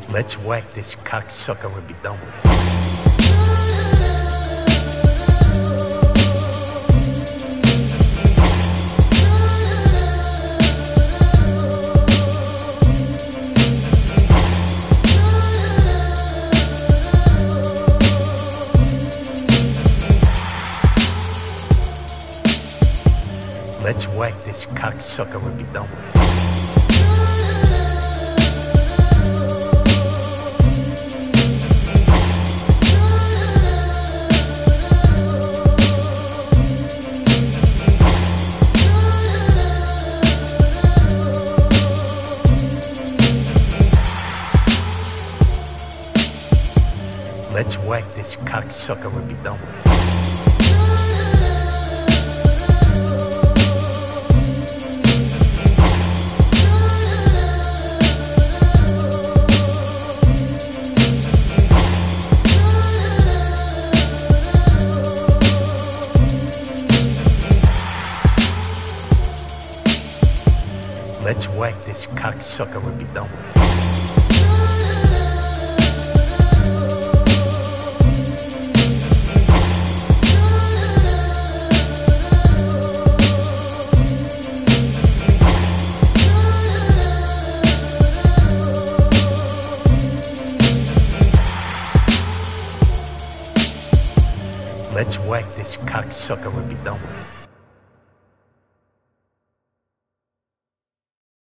Let's whack this cocksucker and be done with it. Let's whack this cocksucker and be done with it. Let's whack this cocksucker and be done with it. Let's whack this cocksucker and be done with it. Let's whack this cocksucker and be done with it.